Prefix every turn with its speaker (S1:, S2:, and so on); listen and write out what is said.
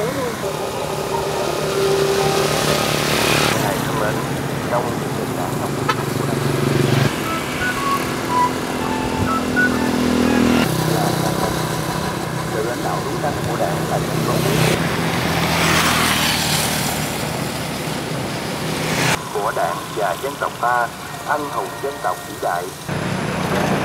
S1: Ngài thân mến, trong những tình cảm trong là sự lãnh đạo đúng đắn của Đảng là thành công của Đảng và dân tộc ta, anh hùng dân tộc vĩ đại.